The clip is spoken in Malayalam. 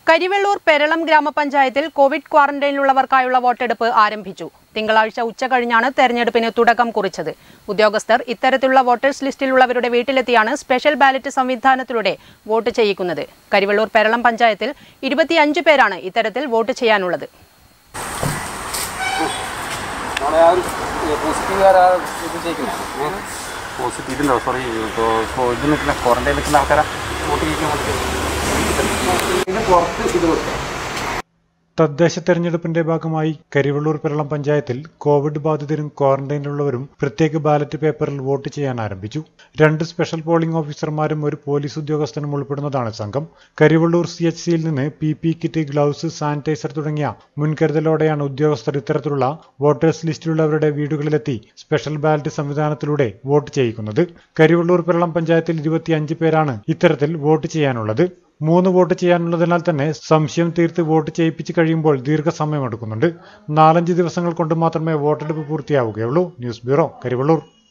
കരിവെള്ളൂർ പെരളം ഗ്രാമപഞ്ചായത്തിൽ കോവിഡ് ക്വാറന്റൈനിലുള്ളവർക്കായുള്ള വോട്ടെടുപ്പ് ആരംഭിച്ചു. തിങ്കളാഴ്ച ഉച്ചകഴിഞ്ഞാണ് തെരഞ്ഞെടുപ്പിന് തുടക്കം കുറിച്ചത്. ഉദ്യോഗസ്ഥർ ഇത്തരത്തിലുള്ള വോട്ടേഴ്സ് ലിസ്റ്റിലുള്ളവരുടെ വീട്ടിലെത്തിയാണ് സ്പെഷ്യൽ ബാലറ്റ് സംവിധാനത്തിലൂടെ വോട്ട് ചെയ്യിക്കുന്നത്. കരിവെള്ളൂർ പെരളം പഞ്ചായത്തിൽ 25 പേരാണ് ഇത്തരത്തിൽ വോട്ട് ചെയ്യാനുള്ളത്. തദ്ദേശ തെരഞ്ഞെടുപ്പിന്റെ ഭാഗമായി കരിവെള്ളൂർ പെരളം പഞ്ചായത്തിൽ കോവിഡ് ബാധിതരും ക്വാറന്റൈനിലുള്ളവരും പ്രത്യേക ബാലറ്റ് പേപ്പറിൽ വോട്ട് ചെയ്യാൻ ആരംഭിച്ചു. 2 സ്പെഷ്യൽ പോളിംഗ് ഓഫീസർമാരും ഒരു പോലീസ് ഉദ്യോഗസ്ഥനും ഉൾപ്പെടുന്നതാണ് സംഘം. കരിവെള്ളൂർ CHCയിൽ നിന്ന് PP കിറ്റ്, ഗ്ലൗസ്, സാനിറ്റൈസർ തുടങ്ങിയ മുൻകരുതലോടെയാണ് ഉദ്യോഗസ്ഥർ ഇത്തരത്തിലുള്ള വോട്ടേഴ്സ് ലിസ്റ്റിലുള്ളവരുടെ വീടുകളിലെത്തി സ്പെഷ്യൽ ബാലറ്റ് സംവിധാനത്തിലൂടെ വോട്ട് ചെയ്യിക്കുന്നത്. കരിവെള്ളൂർ പെരളം പഞ്ചായത്തിൽ 25 പേരാണ് ഇത്തരത്തിൽ വോട്ട് ചെയ്യാനുള്ളത്. 3 വോട്ട് ചെയ്യാനുള്ളതിനാൽ തന്നെ സംശയം തീർത്ത് വോട്ട് ചെയ്യിപ്പിച്ച് കഴിയുമ്പോൾ ദീർഘസമയമെടുക്കുന്നുണ്ട്. 4-5 ദിവസങ്ങൾ കൊണ്ട് മാത്രമേ വോട്ടെടുപ്പ് പൂർത്തിയാവുകയുള്ളൂ. News bureau, Karivellur.